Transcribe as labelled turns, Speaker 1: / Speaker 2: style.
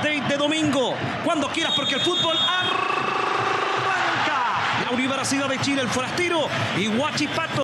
Speaker 1: Madrid de domingo. Cuando quieras, porque el fútbol arranca. La Universidad de Chile, el Forastero y Huachipato.